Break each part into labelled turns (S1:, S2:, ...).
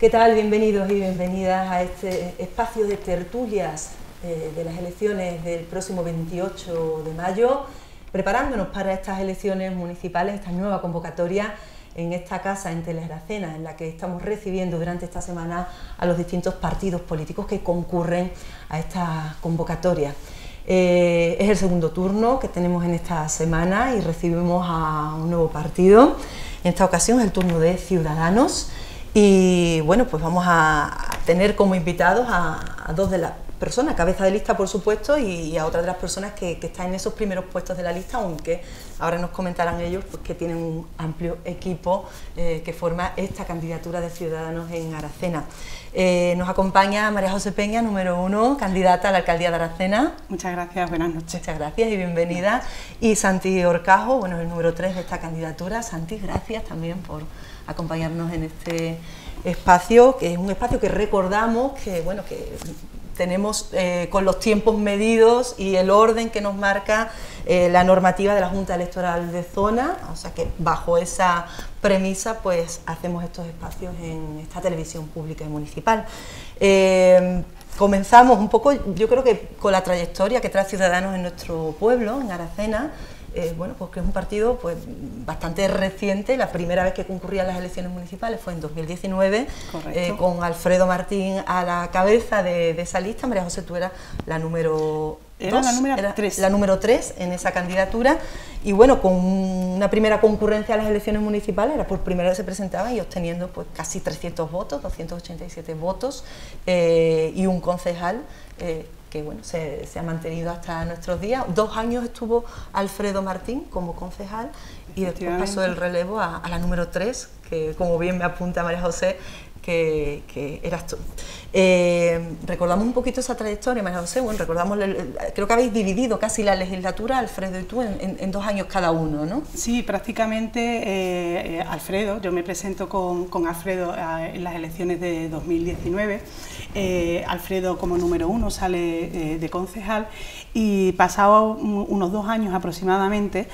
S1: ¿Qué tal? Bienvenidos y bienvenidas a este espacio de tertulias de las elecciones del próximo 28 de mayo, preparándonos para estas elecciones municipales, esta nueva convocatoria en esta casa en Teles Aracena, en la que estamos recibiendo durante esta semana a los distintos partidos políticos que concurren a esta convocatoria. Es el segundo turno que tenemos en esta semana y recibimos a un nuevo partido. En esta ocasión es el turno de Ciudadanos y bueno, pues vamos a tener como invitados a dos de las personas, cabeza de lista por supuesto, y a otra de las personas que están en esos primeros puestos de la lista, aunque ahora nos comentarán ellos pues, que tienen un amplio equipo que forma esta candidatura de Ciudadanos en Aracena. Nos acompaña María José Peña, número 1, candidata a la alcaldía de Aracena.
S2: Muchas gracias, buenas noches.
S1: Muchas gracias y bienvenida. Y Santi Horcajo, bueno, el número 3 de esta candidatura. Santi, gracias también por acompañarnos en este espacio, que es un espacio que recordamos que, bueno, que tenemos con los tiempos medidos y el orden que nos marca la normativa de la Junta Electoral de Zona, o sea que bajo esa premisa pues hacemos estos espacios en esta televisión pública y municipal. Comenzamos un poco, yo creo que con la trayectoria que trae Ciudadanos en nuestro pueblo, en Aracena. Bueno, pues que es un partido pues bastante reciente. La primera vez que concurría a las elecciones municipales fue en 2019, con Alfredo Martín a la cabeza de esa lista. María José, tú eras la número 3. La número 3 en esa candidatura, y bueno, con una primera concurrencia a las elecciones municipales, era por primera vez se presentaba y obteniendo pues casi 300 votos, 287 votos, y un concejal que bueno, se ha mantenido hasta nuestros días. 2 años estuvo Alfredo Martín como concejal y después pasó el relevo a la número 3, que como bien me apunta María José, que eras tú. Recordamos un poquito esa trayectoria, María José. Bueno, recordamos, creo que habéis dividido casi la legislatura, Alfredo y tú, en 2 años cada uno, ¿no?
S2: Sí, prácticamente Alfredo, yo me presento con Alfredo en las elecciones de 2019. Alfredo como número 1 sale de concejal y pasados unos 2 años aproximadamente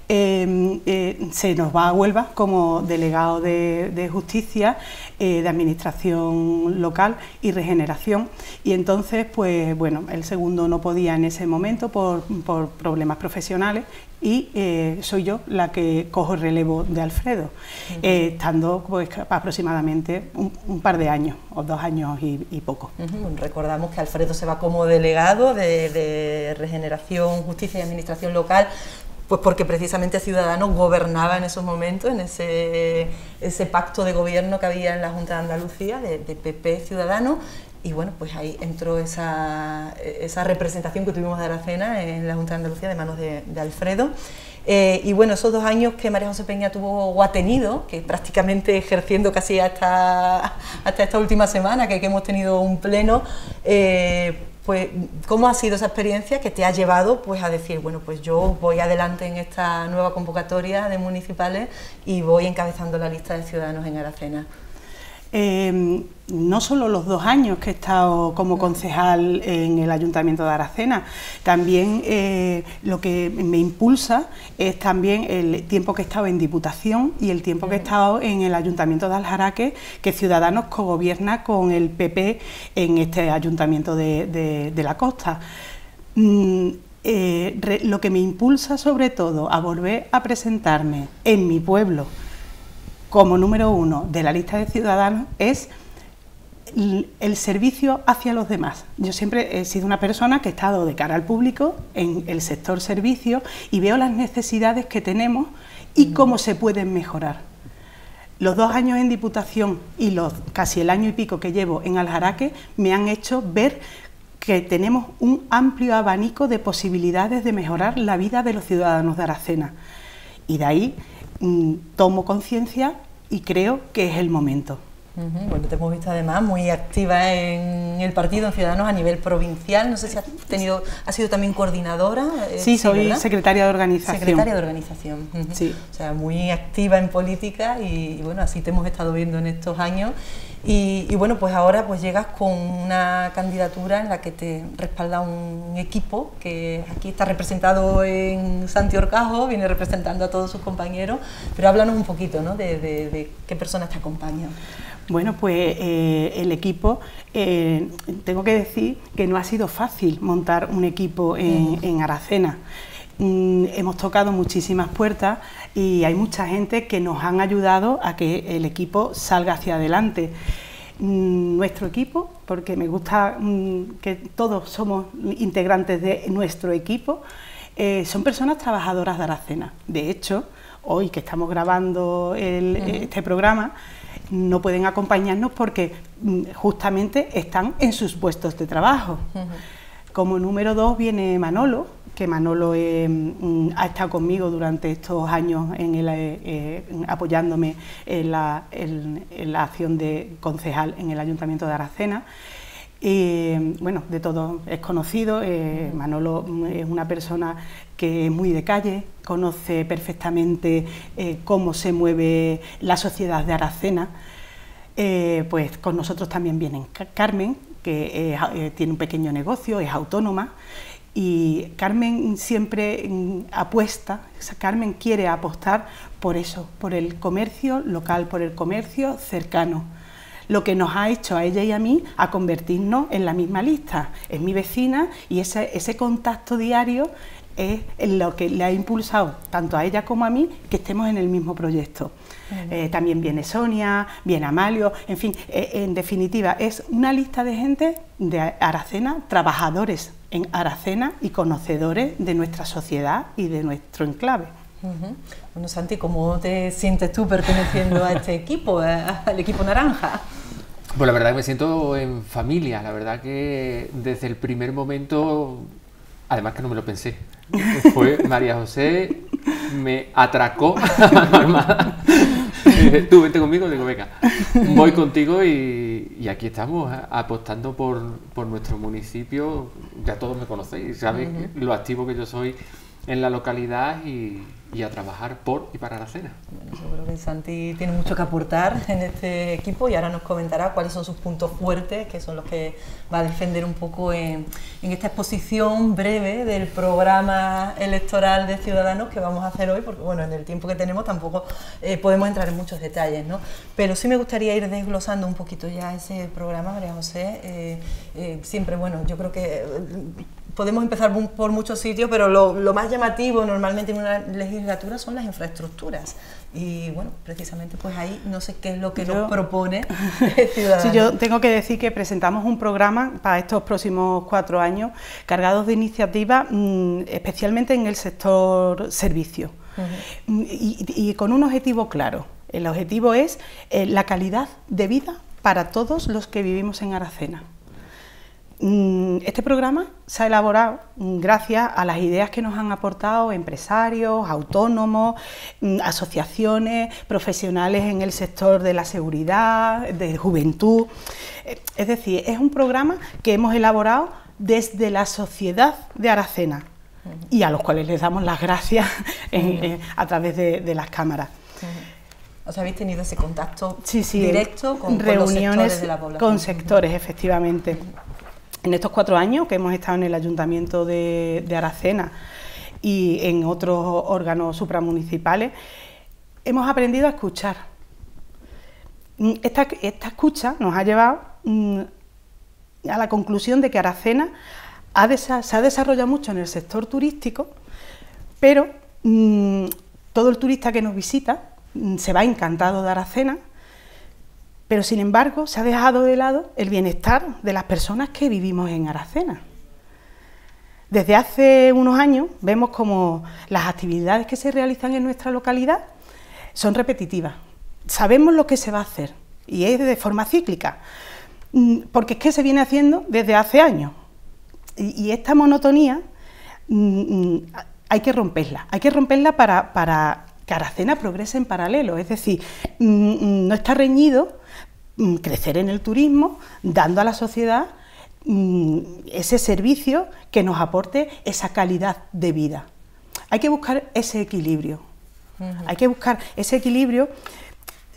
S2: se nos va a Huelva como delegado de justicia, de administración local y regeneración, y entonces pues bueno, el segundo no podía en ese momento por problemas profesionales y soy yo la que cojo el relevo de Alfredo, estando pues aproximadamente un par de años o 2 años y poco.
S1: Recordamos que Alfredo se va como delegado de regeneración, justicia y administración local, pues porque precisamente Ciudadanos gobernaba en esos momentos, en ese pacto de gobierno que había en la Junta de Andalucía, de PP Ciudadanos, y bueno, pues ahí entró esa representación que tuvimos de Aracena en la Junta de Andalucía de manos de Alfredo. Y bueno, esos 2 años que María José Peña tuvo o ha tenido, que prácticamente ejerciendo casi hasta esta última semana, que hemos tenido un pleno, pues, ¿cómo ha sido esa experiencia que te ha llevado pues, a decir, bueno, pues yo voy adelante en esta nueva convocatoria de municipales y voy encabezando la lista de Ciudadanos en Aracena?
S2: No solo los 2 años que he estado como concejal en el Ayuntamiento de Aracena, también lo que me impulsa es también el tiempo que he estado en Diputación y el tiempo que he estado en el Ayuntamiento de Aljaraque, que Ciudadanos cogobierna con el PP en este Ayuntamiento de la Costa. Lo que me impulsa sobre todo a volver a presentarme en mi pueblo como número 1 de la lista de Ciudadanos es el servicio hacia los demás. Yo siempre he sido una persona que he estado de cara al público en el sector servicio y veo las necesidades que tenemos y cómo se pueden mejorar. Los 2 años en Diputación y casi el año y pico que llevo en Aljaraque me han hecho ver que tenemos un amplio abanico de posibilidades de mejorar la vida de los ciudadanos de Aracena. Y de ahí tomo conciencia y creo que es el momento.
S1: Bueno, te hemos visto además muy activa en el partido, en Ciudadanos a nivel provincial. No sé si has sido también coordinadora.
S2: Sí, soy secretaria de organización.
S1: Secretaria de organización.
S2: Sí.
S1: O sea, muy activa en política y bueno, así te hemos estado viendo en estos años. Y bueno, pues ahora pues llegas con una candidatura en la que te respalda un equipo que aquí está representado en Santi Horcajo, viene representando a todos sus compañeros, pero háblanos un poquito, ¿no?, de qué personas te acompañan.
S2: Bueno, pues el equipo, tengo que decir que no ha sido fácil montar un equipo en Aracena. Hemos tocado muchísimas puertas y hay mucha gente que nos han ayudado a que el equipo salga hacia adelante. Nuestro equipo, porque me gusta que todos somos integrantes de nuestro equipo, son personas trabajadoras de Aracena. De hecho, hoy que estamos grabando este programa, no pueden acompañarnos porque justamente están en sus puestos de trabajo. Como número 2 viene Manolo, que Manolo ha estado conmigo durante estos años apoyándome en la acción de concejal en el Ayuntamiento de Aracena. Bueno, de todo es conocido. Manolo es una persona que es muy de calle, conoce perfectamente cómo se mueve la sociedad de Aracena. Pues con nosotros también viene Carmen, que tiene un pequeño negocio, es autónoma, y Carmen siempre apuesta, Carmen quiere apostar por eso, por el comercio local, por el comercio cercano. Lo que nos ha hecho a ella y a mí a convertirnos en la misma lista. Es mi vecina y ese contacto diario es lo que le ha impulsado tanto a ella como a mí que estemos en el mismo proyecto. También viene Sonia, viene Amalio, en fin, en definitiva es una lista de gente de Aracena, trabajadores en Aracena y conocedores de nuestra sociedad y de nuestro enclave.
S1: Bueno, Santi, ¿cómo te sientes tú perteneciendo a este equipo, al equipo naranja?
S3: Pues la verdad que me siento en familia, la verdad que desde el primer momento, además que no me lo pensé, fue María José, me atracó tú vente conmigo, digo venga, voy contigo y aquí estamos apostando por nuestro municipio. Ya todos me conocéis, sabéis lo activo que yo soy en la localidad y a trabajar por y para Aracena.
S1: Bueno, seguro que Santi tiene mucho que aportar en este equipo y ahora nos comentará cuáles son sus puntos fuertes, que son los que va a defender un poco en esta exposición breve del programa electoral de Ciudadanos que vamos a hacer hoy, porque bueno, en el tiempo que tenemos tampoco podemos entrar en muchos detalles, ¿no? Pero sí me gustaría ir desglosando un poquito ya ese programa, María José. Siempre, bueno, yo creo que podemos empezar por muchos sitios, pero lo más llamativo normalmente en una legislatura son las infraestructuras. Y bueno, precisamente pues ahí no sé qué es lo que nos propone Ciudadanos.
S2: Sí, yo tengo que decir que presentamos un programa para estos próximos 4 años cargados de iniciativas, especialmente en el sector servicio, y con un objetivo claro. El objetivo es la calidad de vida para todos los que vivimos en Aracena. Este programa se ha elaborado gracias a las ideas que nos han aportado empresarios, autónomos, asociaciones, profesionales en el sector de la seguridad, de juventud. Es decir, es un programa que hemos elaborado desde la sociedad de Aracena y a los cuales les damos las gracias a través de las cámaras.
S1: O sea, habéis tenido ese contacto
S2: sí,
S1: directo con
S2: reuniones
S1: los sectores de la población.
S2: Con sectores, efectivamente. En estos 4 años que hemos estado en el Ayuntamiento de Aracena y en otros órganos supramunicipales, hemos aprendido a escuchar. Esta escucha nos ha llevado a la conclusión de que Aracena se ha desarrollado mucho en el sector turístico, pero todo el turista que nos visita se va encantado de Aracena, pero sin embargo se ha dejado de lado el bienestar de las personas que vivimos en Aracena. Desde hace unos años vemos como las actividades que se realizan en nuestra localidad son repetitivas. Sabemos lo que se va a hacer y es de forma cíclica, porque es que se viene haciendo desde hace años. Y esta monotonía hay que romperla para que Aracena progrese en paralelo, es decir, no está reñido crecer en el turismo, dando a la sociedad ese servicio que nos aporte esa calidad de vida. Hay que buscar ese equilibrio. Hay que buscar ese equilibrio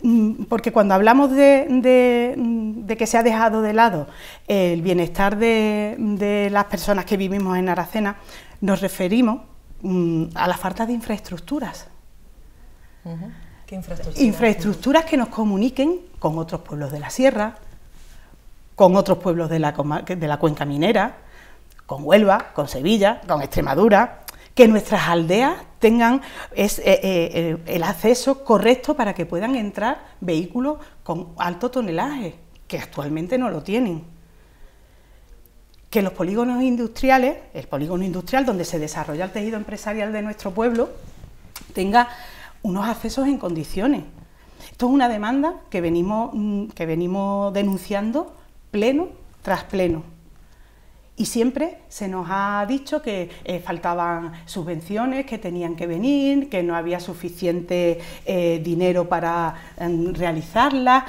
S2: porque cuando hablamos de que se ha dejado de lado el bienestar de las personas que vivimos en Aracena, nos referimos a la falta de infraestructuras.
S1: ¿Qué infraestructuras?
S2: Infraestructuras que nos comuniquen con otros pueblos de la sierra, con otros pueblos de la cuenca minera, con Huelva, con Sevilla, con Extremadura, que nuestras aldeas tengan el acceso correcto para que puedan entrar vehículos con alto tonelaje, que actualmente no lo tienen. Que los polígonos industriales, el polígono industrial donde se desarrolla el tejido empresarial de nuestro pueblo, tenga unos accesos en condiciones. Esto es una demanda que venimos denunciando pleno tras pleno. Y siempre se nos ha dicho que faltaban subvenciones, que tenían que venir, que no había suficiente dinero para realizarlas.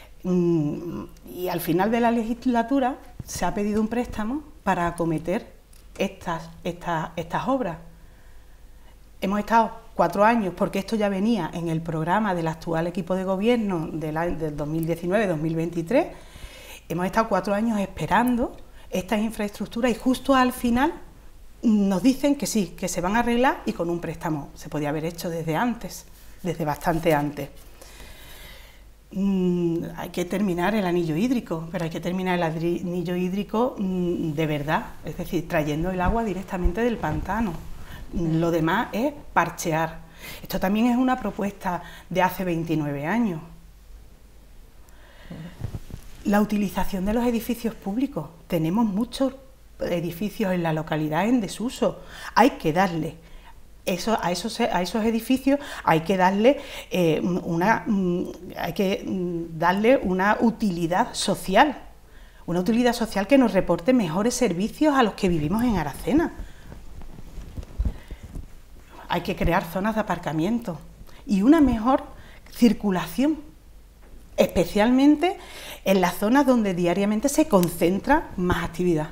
S2: Y al final de la legislatura se ha pedido un préstamo para acometer estas obras. Hemos estado 4 años, porque esto ya venía en el programa del actual equipo de gobierno del 2019-2023, hemos estado 4 años esperando estas infraestructuras y justo al final nos dicen que sí, que se van a arreglar y con un préstamo. Se podía haber hecho desde antes, desde bastante antes. Hay que terminar el anillo hídrico, pero hay que terminar el anillo hídrico de verdad, es decir, trayendo el agua directamente del pantano. Lo demás es parchear. Esto también es una propuesta de hace 29 años. La utilización de los edificios públicos. Tenemos muchos edificios en la localidad en desuso. Hay que darle a esos edificios, hay que darle una utilidad social. Una utilidad social que nos reporte mejores servicios a los que vivimos en Aracena. Hay que crear zonas de aparcamiento y una mejor circulación, especialmente en las zonas donde diariamente se concentra más actividad.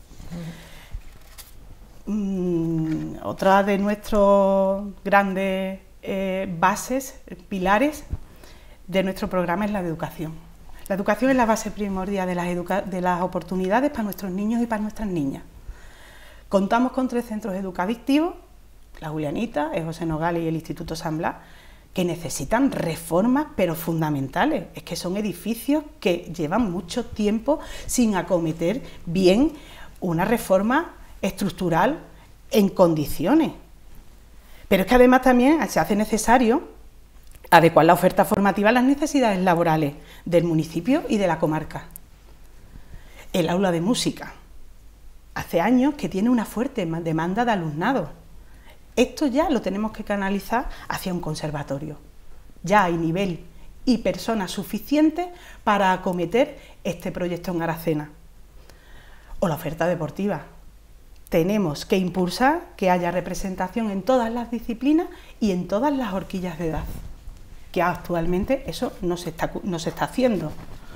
S2: Otra de nuestros grandes bases, pilares de nuestro programa es la educación. La educación es la base primordial de las oportunidades para nuestros niños y para nuestras niñas. Contamos con 3 centros educativos, la Julianita, el José Nogales y el Instituto San Blas, que necesitan reformas pero fundamentales. Es que son edificios que llevan mucho tiempo sin acometer bien una reforma estructural en condiciones. Pero es que además también se hace necesario adecuar la oferta formativa a las necesidades laborales del municipio y de la comarca. El aula de música. Hace años que tiene una fuerte demanda de alumnado. Esto ya lo tenemos que canalizar hacia un conservatorio. Ya hay nivel y personas suficientes para acometer este proyecto en Aracena. O la oferta deportiva. Tenemos que impulsar que haya representación en todas las disciplinas y en todas las horquillas de edad, que actualmente eso no se está haciendo.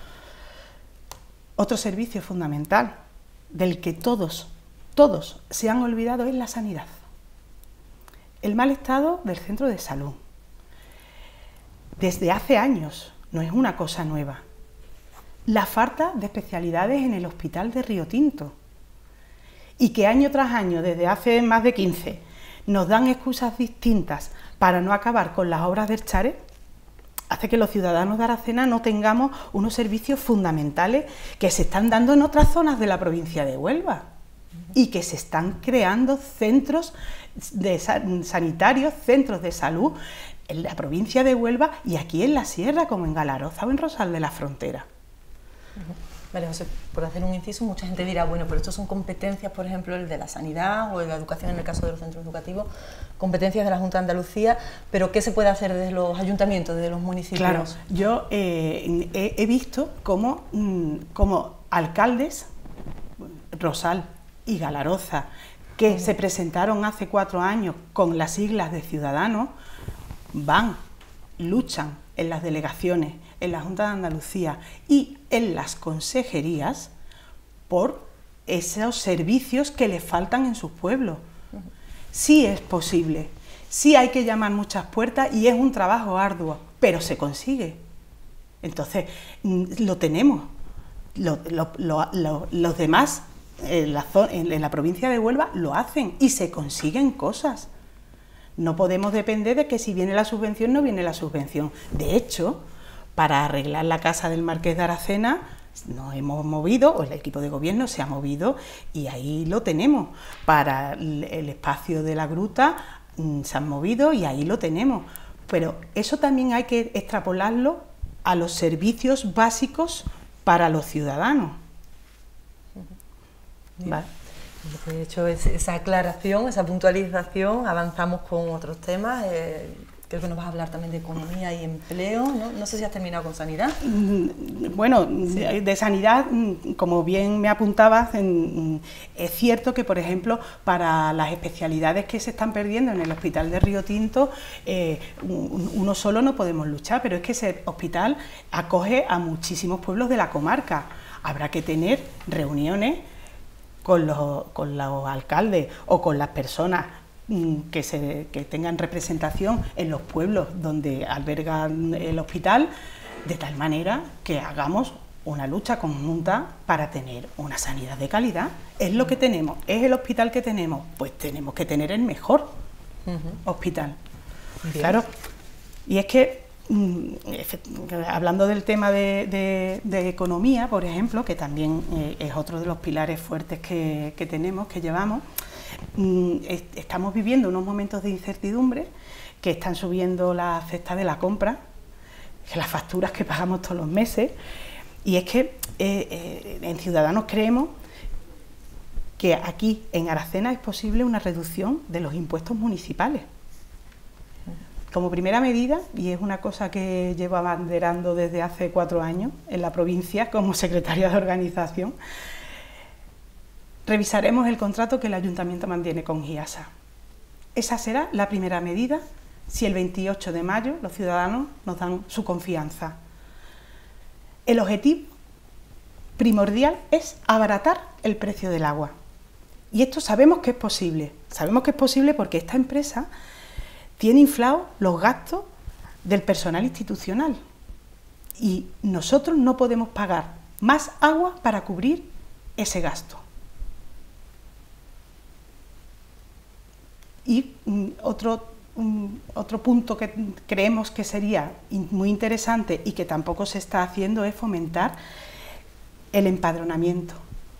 S2: Otro servicio fundamental del que todos se han olvidado es la sanidad. El mal estado del centro de salud. Desde hace años, no es una cosa nueva. La falta de especialidades en el hospital de Río Tinto. Y que año tras año, desde hace más de 15, nos dan excusas distintas para no acabar con las obras del Chares, hace que los ciudadanos de Aracena no tengamos unos servicios fundamentales que se están dando en otras zonas de la provincia de Huelva y que se están creando centros sanitarios, centros de salud en la provincia de Huelva y aquí en la sierra, como en Galaroza o en Rosal de la Frontera.
S1: Vale, José, por hacer un inciso, mucha gente dirá, bueno, pero estos son competencias, por ejemplo, el de la sanidad o de la educación en el caso de los centros educativos, competencias de la Junta de Andalucía, pero ¿qué se puede hacer desde los ayuntamientos, desde los municipios?
S2: Claro, yo he visto cómo alcaldes, Rosal y Galaroza, que se presentaron hace 4 años con las siglas de Ciudadanos, luchan en las delegaciones, en la Junta de Andalucía y en las consejerías por esos servicios que les faltan en sus pueblos. Sí es posible, sí hay que llamar muchas puertas y es un trabajo arduo, pero se consigue. Entonces, lo tenemos. Los demás en la provincia de Huelva lo hacen y se consiguen cosas. No podemos depender de que si viene la subvención, no viene la subvención. De hecho, para arreglar la casa del Marqués de Aracena, nos hemos movido, o el equipo de gobierno se ha movido, y ahí lo tenemos. Para el espacio de la gruta se han movido y ahí lo tenemos. Pero eso también hay que extrapolarlo a los servicios básicos para los ciudadanos.
S1: ¿Vale? De hecho, esa aclaración, esa puntualización, avanzamos con otros temas. Creo que nos vas a hablar también de economía y empleo, ¿no? No sé si has terminado con sanidad.
S2: Bueno, sí. De sanidad, como bien me apuntabas, es cierto que, por ejemplo, para las especialidades que se están perdiendo en el Hospital de Río Tinto, uno solo no podemos luchar, pero es que ese hospital acoge a muchísimos pueblos de la comarca. Habrá que tener reuniones con los alcaldes o con las personas que tengan representación en los pueblos donde albergan el hospital, de tal manera que hagamos una lucha conjunta para tener una sanidad de calidad. Es lo que tenemos, es el hospital que tenemos, pues tenemos que tener el mejor hospital. Bien. Claro, y es que hablando del tema de economía, por ejemplo, que también es otro de los pilares fuertes que tenemos, que llevamos, estamos viviendo unos momentos de incertidumbre, que están subiendo la cesta de la compra, las facturas que pagamos todos los meses, y es que en Ciudadanos creemos que aquí en Aracena es posible una reducción de los impuestos municipales. Como primera medida, y es una cosa que llevo abanderando desde hace 4 años en la provincia como secretaria de organización, revisaremos el contrato que el Ayuntamiento mantiene con GIASA. Esa será la primera medida si el 28 de mayo los ciudadanos nos dan su confianza. El objetivo primordial es abaratar el precio del agua. Y esto sabemos que es posible. Sabemos que es posible porque esta empresa tiene inflados los gastos del personal institucional. Y nosotros no podemos pagar más agua para cubrir ese gasto. Y otro punto que creemos que sería muy interesante y que tampoco se está haciendo es fomentar el empadronamiento.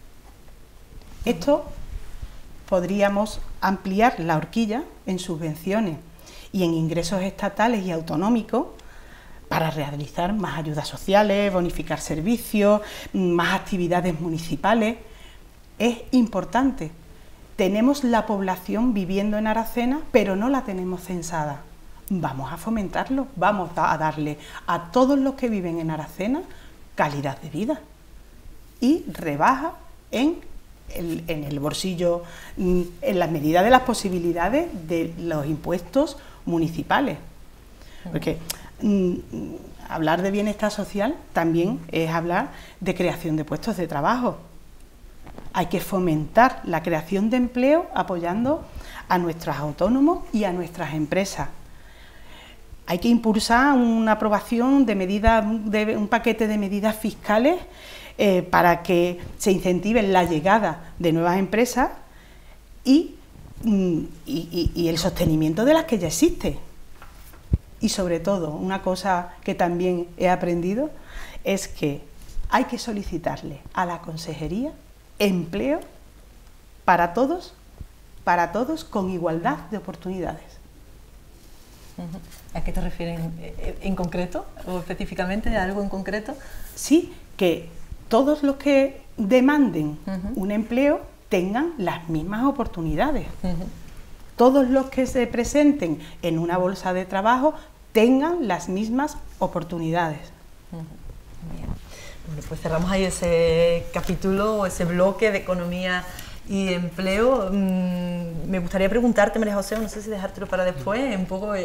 S2: Esto podríamos ampliar la horquilla en subvenciones y en ingresos estatales y autonómicos para realizar más ayudas sociales, bonificar servicios, más actividades municipales. Es importante. Tenemos la población viviendo en Aracena, pero no la tenemos censada. Vamos a fomentarlo, vamos a darle a todos los que viven en Aracena calidad de vida y rebaja en el bolsillo, en la medida de las posibilidades de los impuestos municipales. Porque hablar de bienestar social también es hablar de creación de puestos de trabajo. Hay que fomentar la creación de empleo apoyando a nuestros autónomos y a nuestras empresas. Hay que impulsar una aprobación de medidas, de un paquete de medidas fiscales para que se incentive la llegada de nuevas empresas y el sostenimiento de las que ya existen. Y sobre todo, una cosa que también he aprendido es que hay que solicitarle a la Consejería empleo para todos con igualdad de oportunidades.
S1: ¿A qué te refieres en concreto o específicamente a algo en concreto?
S2: Sí, que todos los que demanden un empleo tengan las mismas oportunidades. Todos los que se presenten en una bolsa de trabajo tengan las mismas oportunidades.
S1: Bien. Bueno, pues cerramos ahí ese capítulo, ese bloque de economía y empleo. Me gustaría preguntarte, María José, no sé si dejártelo para después, un poco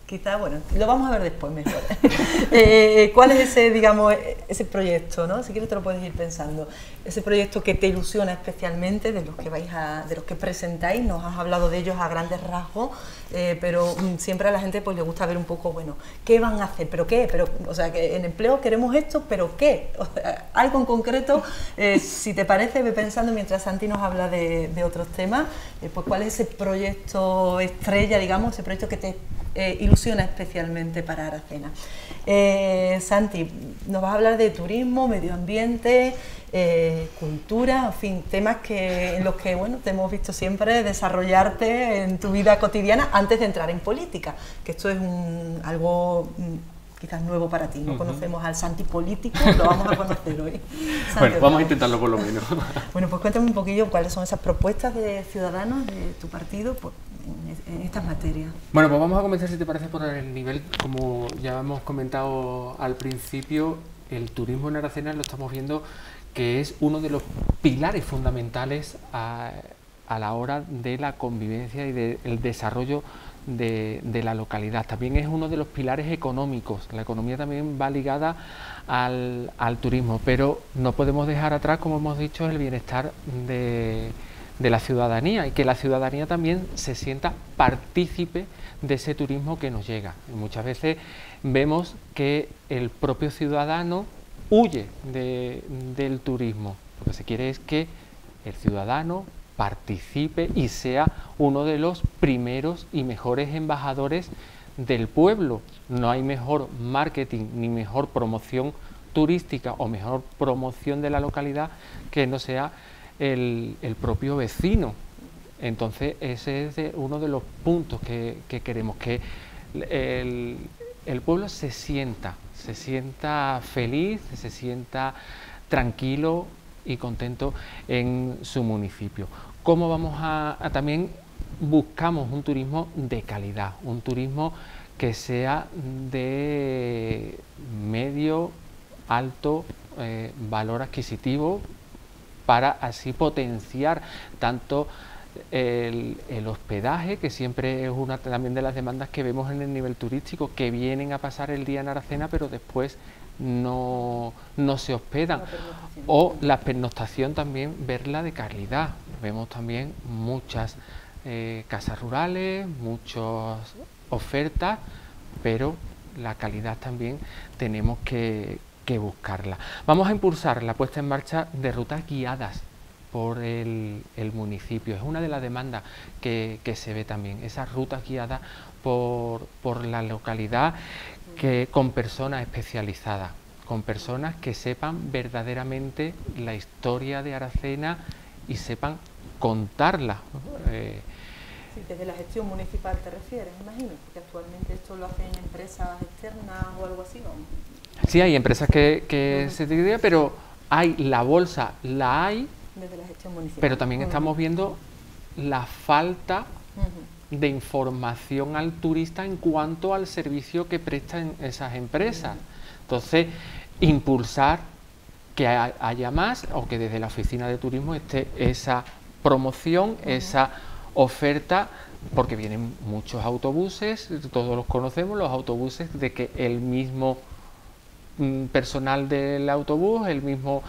S1: quizá, bueno, lo vamos a ver después mejor. ¿Cuál es ese, digamos, ese proyecto, ¿no? Si quieres te lo puedes ir pensando. Ese proyecto que te ilusiona especialmente, de los que de los que presentáis, nos has hablado de ellos a grandes rasgos, pero siempre a la gente pues le gusta ver un poco, bueno, ¿qué van a hacer? ¿Pero qué? O sea, que en empleo queremos esto, ¿pero qué? O sea, algo en concreto, si te parece, ve pensando mientras Santi nos habla de otros temas, pues cuál es ese proyecto estrella, digamos, ese proyecto que te ilusiona especialmente para Aracena. Santi, nos vas a hablar de turismo, medio ambiente, cultura, en fin, temas en los que bueno, te hemos visto siempre desarrollarte en tu vida cotidiana antes de entrar en política, que esto es algo quizás nuevo para ti. No conocemos al Santi político, lo vamos a conocer hoy. Santi,
S3: bueno, vamos a intentarlo por lo menos.
S1: Bueno, pues cuéntame un poquillo cuáles son esas propuestas de Ciudadanos, de tu partido, pues, en estas materias.
S3: Bueno, pues vamos a comenzar, si te parece, por el nivel, como ya hemos comentado al principio, el turismo en Aracena lo estamos viendo que es uno de los pilares fundamentales a la hora de la convivencia y del desarrollo de la localidad. También es uno de los pilares económicos. La economía también va ligada al turismo, pero no podemos dejar atrás, como hemos dicho, el bienestar de la ciudadanía, y que la ciudadanía también se sienta partícipe de ese turismo que nos llega. Y muchas veces vemos que el propio ciudadano huye del turismo. Lo que se quiere es que el ciudadano participe y sea uno de los primeros y mejores embajadores del pueblo. No hay mejor marketing ni mejor promoción turística o mejor promoción de la localidad que no sea el propio vecino. Entonces ese es uno de los puntos que queremos, que el pueblo se sienta feliz, se sienta tranquilo y contento en su municipio. ¿Cómo vamos también buscamos un turismo de calidad, un turismo que sea de medio, alto valor adquisitivo, para así potenciar tanto el hospedaje, que siempre es una también de las demandas que vemos en el nivel turístico, que vienen a pasar el día en Aracena pero después no se hospedan, o la pernoctación también verla de calidad. Vemos también muchas casas rurales, muchas ofertas, pero la calidad también tenemos que buscarla. Vamos a impulsar la puesta en marcha de rutas guiadas por el municipio. Es una de las demandas que se ve también, esas rutas guiadas por la localidad, con personas especializadas, con personas que sepan verdaderamente la historia de Aracena y sepan contarla.
S1: Sí, desde la gestión municipal te refieres, imagino, porque actualmente esto lo hacen empresas externas o algo así, ¿no?
S3: Sí, hay empresas que se dedican, pero hay la bolsa, la hay,
S1: desde la gestión municipal.
S3: Pero también estamos viendo la falta de información al turista en cuanto al servicio que prestan esas empresas. Entonces, impulsar que haya más, o que desde la oficina de turismo esté esa promoción, esa oferta, porque vienen muchos autobuses, todos los conocemos, los autobuses, de que el mismo personal del autobús, el mismo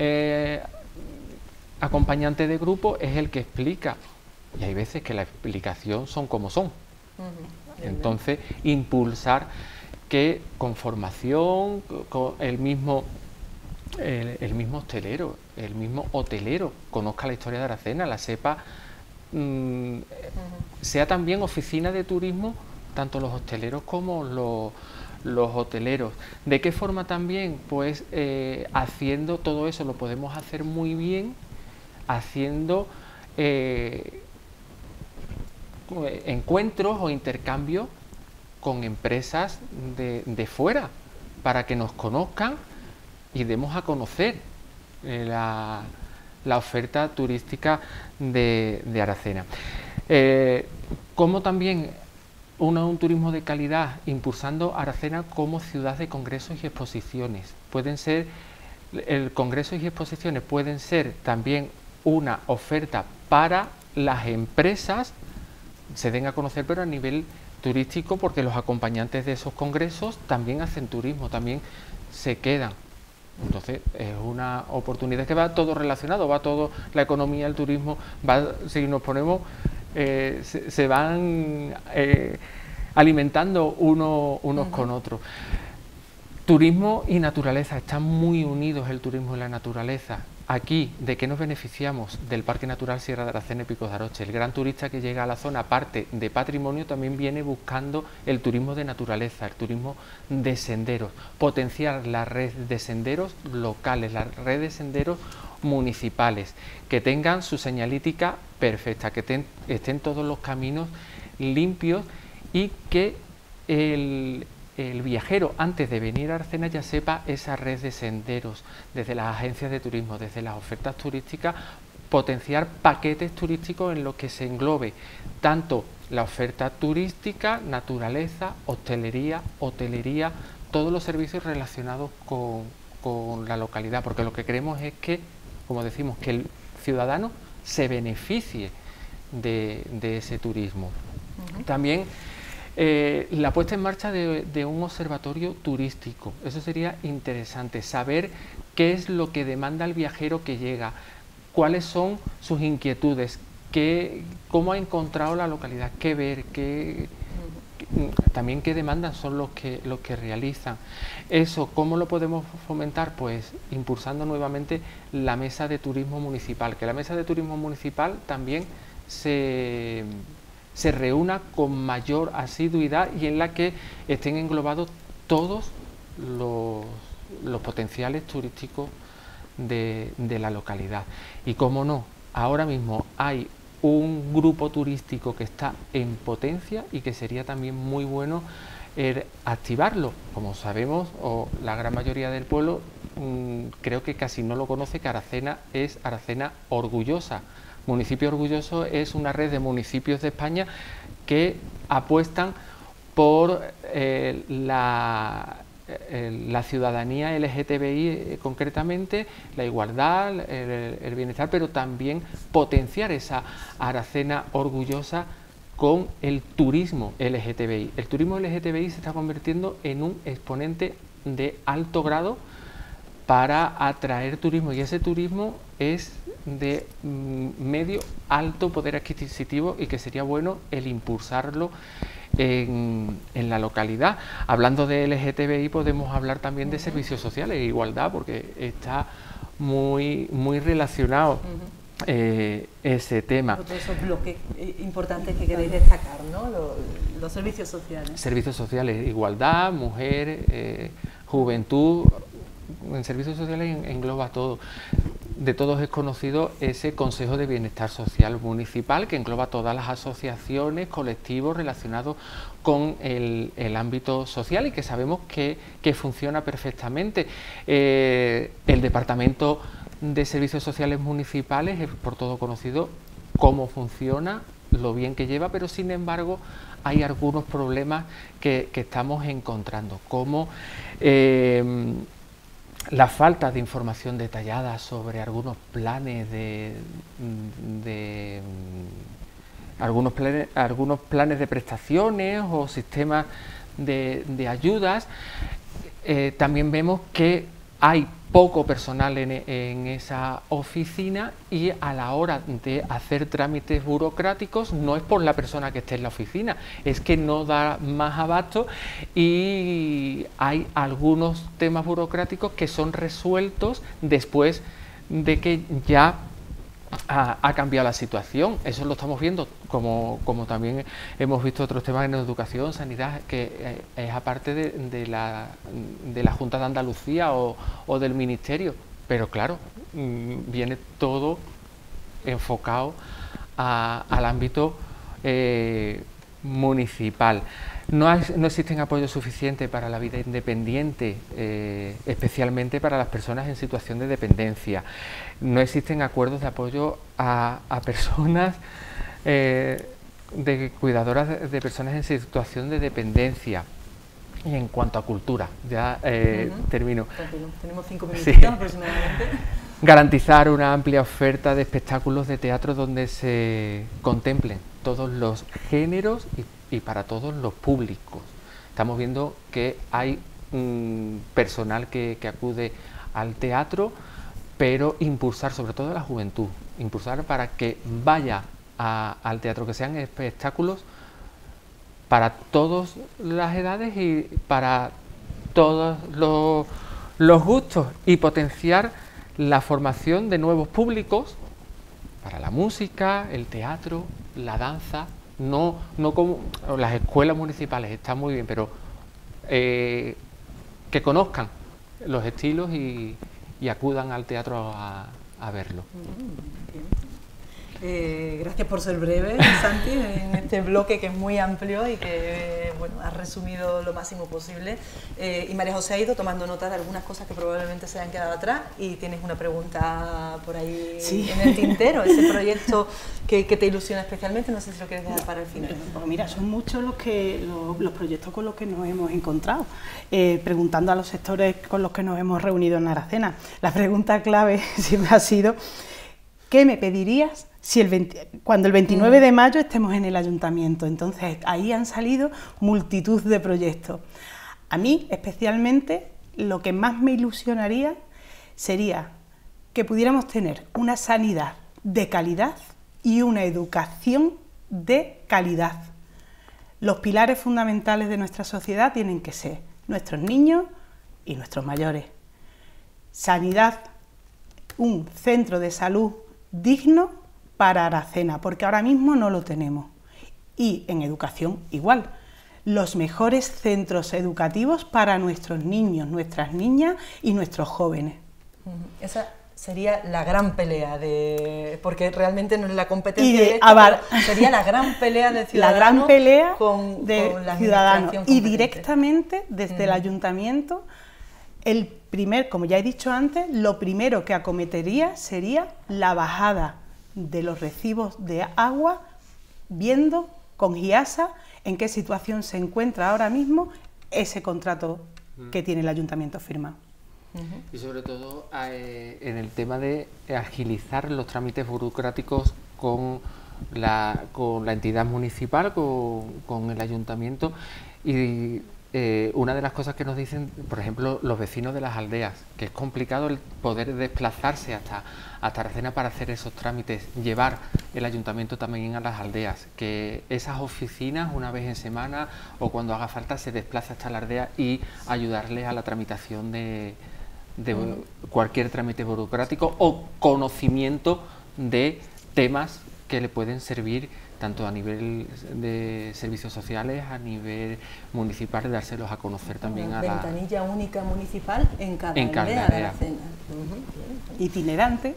S3: acompañante de grupo es el que explica, y hay veces que la explicación son como son. Entonces, impulsar que con formación, con el mismo hostelero, el mismo hotelero conozca la historia de Aracena, la sepa, sea también oficina de turismo, tanto los hosteleros como los hoteleros. ¿De qué forma también? Pues haciendo todo eso lo podemos hacer muy bien, haciendo encuentros o intercambios con empresas de fuera, para que nos conozcan y demos a conocer la oferta turística de Aracena. Como también un turismo de calidad, impulsando Aracena como ciudad de congresos y exposiciones. Congresos y exposiciones pueden ser también una oferta para las empresas se den a conocer, pero a nivel turístico, porque los acompañantes de esos congresos también hacen turismo, también se quedan. Entonces es una oportunidad que va todo relacionado, va todo, la economía, el turismo, va, si nos ponemos, se van alimentando unos con otros. Turismo y naturaleza, están muy unidos el turismo y la naturaleza. Aquí, ¿de qué nos beneficiamos? Del Parque Natural Sierra de Aracena y Picos de Aroche. El gran turista que llega a la zona, aparte de patrimonio, también viene buscando el turismo de naturaleza, el turismo de senderos, potenciar la red de senderos locales, la red de senderos municipales, que tengan su señalítica perfecta, que estén todos los caminos limpios y que el viajero, antes de venir a Aracena, ya sepa esa red de senderos, desde las agencias de turismo, desde las ofertas turísticas, potenciar paquetes turísticos en los que se englobe tanto la oferta turística, naturaleza, hostelería, todos los servicios relacionados con la localidad, porque lo que queremos es que, como decimos, que el ciudadano se beneficie de ese turismo. También la puesta en marcha de un observatorio turístico, eso sería interesante, saber qué es lo que demanda el viajero que llega, cuáles son sus inquietudes, cómo ha encontrado la localidad, qué ver, también qué demandas son los que realizan. Eso, ¿cómo lo podemos fomentar? Pues impulsando nuevamente la mesa de turismo municipal, que la mesa de turismo municipal también se reúna con mayor asiduidad y en la que estén englobados todos los potenciales turísticos de la localidad. Y cómo no, ahora mismo hay un grupo turístico que está en potencia y que sería también muy bueno activarlo. Como sabemos, o la gran mayoría del pueblo creo que casi no lo conoce, que Aracena es Aracena Orgullosa. Municipio Orgulloso es una red de municipios de España que apuestan por la ciudadanía LGTBI concretamente, la igualdad, el bienestar, pero también potenciar esa Aracena Orgullosa con el turismo LGTBI. El turismo LGTBI se está convirtiendo en un exponente de alto grado para atraer turismo, y ese turismo es de medio alto poder adquisitivo y que sería bueno el impulsarlo en la localidad. Hablando de LGTBI podemos hablar también de servicios sociales e igualdad, porque está muy relacionado ese tema.
S1: Otro de esos bloques importantes que queréis destacar, ¿no? Los servicios sociales.
S3: Servicios sociales, igualdad, mujer, juventud. En servicios sociales engloba todo. De todos es conocido ese Consejo de Bienestar Social Municipal, que engloba todas las asociaciones, colectivos relacionados con el ámbito social y que sabemos que funciona perfectamente. El Departamento de Servicios Sociales Municipales es por todo conocido cómo funciona, lo bien que lleva, pero sin embargo hay algunos problemas que estamos encontrando, como la falta de información detallada sobre algunos planes algunos planes de prestaciones o sistemas de ayudas. También vemos que hay poco personal en esa oficina y a la hora de hacer trámites burocráticos no es por la persona que esté en la oficina, es que no da más abasto y hay algunos temas burocráticos que son resueltos después de que ya ha cambiado la situación. Eso lo estamos viendo, como también hemos visto otros temas en educación, sanidad, que es aparte de la Junta de Andalucía o del Ministerio, pero claro, viene todo enfocado al ámbito municipal. No existen apoyos suficientes para la vida independiente, especialmente para las personas en situación de dependencia. No existen acuerdos de apoyo a personas de cuidadoras de personas en situación de dependencia. Y en cuanto a cultura, ya termino.
S1: Tenemos 5 minutitos aproximadamente.
S3: garantizar una amplia oferta de espectáculos de teatro donde se contemplen todos los géneros y para todos los públicos. Estamos viendo que hay personal que acude al teatro, pero impulsar sobre todo a la juventud, impulsar para que vaya al teatro, que sean espectáculos para todas las edades y para todos los gustos, y potenciar la formación de nuevos públicos para la música, el teatro, la danza, no como las escuelas municipales, están muy bien, pero que conozcan los estilos y acudan al teatro a verlo.
S1: Gracias por ser breve, Santi, en este bloque que es muy amplio y que bueno, has resumido lo máximo posible. Y María José ha ido tomando nota de algunas cosas que probablemente se hayan quedado atrás, y tienes una pregunta por ahí en el tintero, ese proyecto que te ilusiona especialmente, no sé si lo quieres dejar para el final.
S2: Pues mira, son muchos los proyectos con los que nos hemos encontrado, preguntando a los sectores con los que nos hemos reunido en Aracena. La pregunta clave siempre ha sido: ¿qué me pedirías si cuando el 29 de mayo estemos en el ayuntamiento? Entonces ahí han salido multitud de proyectos. A mí especialmente lo que más me ilusionaría sería que pudiéramos tener una sanidad de calidad y una educación de calidad. Los pilares fundamentales de nuestra sociedad tienen que ser nuestros niños y nuestros mayores. Sanidad, un centro de salud digno para Aracena, porque ahora mismo no lo tenemos. Y en educación igual, los mejores centros educativos para nuestros niños, nuestras niñas y nuestros jóvenes.
S1: Esa sería la gran pelea, porque realmente no es la competencia de sería la gran pelea de Ciudadanos,
S2: la gran pelea
S1: con la
S2: Ciudadanos, y directamente desde el ayuntamiento. Como ya he dicho antes, lo primero que acometería sería la bajada de los recibos de agua, viendo con GIASA en qué situación se encuentra ahora mismo ese contrato que tiene el ayuntamiento firmado.
S3: Y sobre todo en el tema de agilizar los trámites burocráticos con la entidad municipal, con el ayuntamiento. Y una de las cosas que nos dicen, por ejemplo, los vecinos de las aldeas, que es complicado el poder desplazarse hasta Aracena para hacer esos trámites, llevar el ayuntamiento también a las aldeas, que esas oficinas una vez en semana o cuando haga falta se desplace hasta la aldea y ayudarles a la tramitación de cualquier trámite burocrático o conocimiento de temas que le pueden servir tanto a nivel de servicios sociales, a nivel municipal, dárselos a conocer también
S1: una
S3: a la
S1: ventanilla única municipal en cada aldea de Aracena.
S2: Itinerante,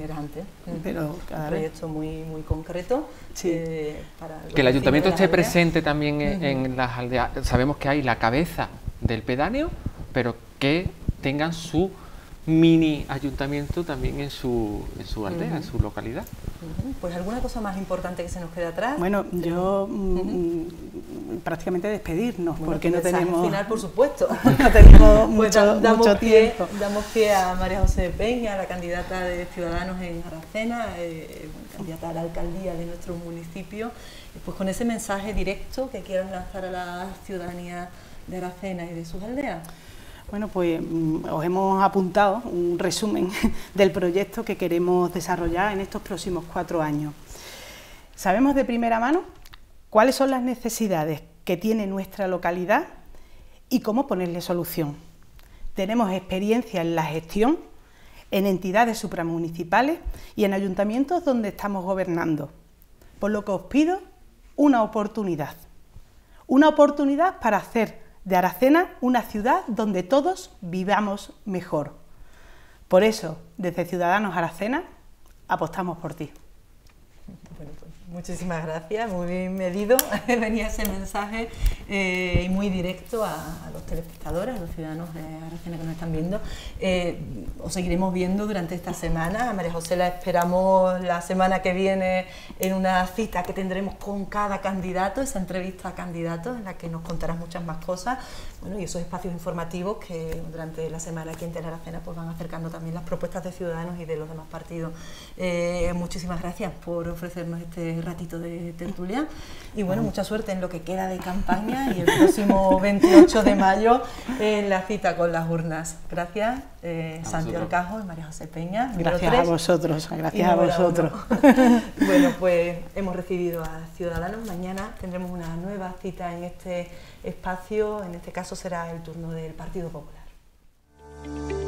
S1: pero un proyecto muy concreto.
S2: Sí.
S3: Que el ayuntamiento esté presente también en las aldeas. Sabemos que hay la cabeza del pedáneo, pero que tengan su mini ayuntamiento también en su aldea, en su localidad.
S1: Pues alguna cosa más importante que se nos quede atrás.
S2: Bueno, yo prácticamente despedirnos, porque no tenemos...
S1: Al final, por supuesto.
S2: No tenemos mucho tiempo.
S1: Damos pie a María José Peña, la candidata de Ciudadanos en Aracena, candidata a la alcaldía de nuestro municipio, pues con ese mensaje directo que quieran lanzar a la ciudadanía de Aracena y de sus aldeas.
S2: Bueno, pues os hemos apuntado un resumen del proyecto que queremos desarrollar en estos próximos 4 años. Sabemos de primera mano cuáles son las necesidades que tiene nuestra localidad y cómo ponerle solución. Tenemos experiencia en la gestión, en entidades supramunicipales y en ayuntamientos donde estamos gobernando. Por lo que os pido una oportunidad para hacer de Aracena una ciudad donde todos vivamos mejor. Por eso, desde Ciudadanos Aracena, apostamos por ti.
S1: Bueno, pues Muchísimas gracias, muy bien medido venía ese mensaje y muy directo a los telespectadores, a los ciudadanos de Aracena que nos están viendo. Os seguiremos viendo durante esta semana. A María José la esperamos la semana que viene en una cita que tendremos con cada candidato, esa entrevista a candidatos en la que nos contarás muchas más cosas, bueno, y esos espacios informativos que durante la semana aquí en Aracena pues van acercando también las propuestas de Ciudadanos y de los demás partidos. Muchísimas gracias por ofrecernos este ratito de tertulia y bueno, mucha suerte en lo que queda de campaña y el próximo 28 de mayo en la cita con las urnas. Gracias, Santi Horcajo y María José Peña.
S2: Gracias a vosotros, gracias a vosotros.
S1: Bueno, pues hemos recibido a Ciudadanos. Mañana tendremos una nueva cita en este espacio, en este caso será el turno del Partido Popular.